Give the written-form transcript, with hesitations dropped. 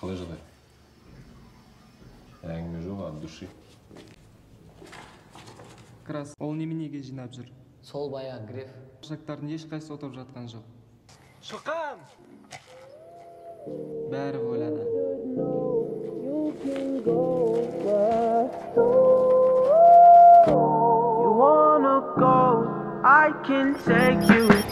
Қалай жағдай? Әңгіме жоқ, от души. Крас, ол неменеге жинап жүр? Сол баяғы Греф. Жақтардың ешқайсысы отырып жатқан жоқ. Шықам! Бәрі ойлады. You wanna go, I can take you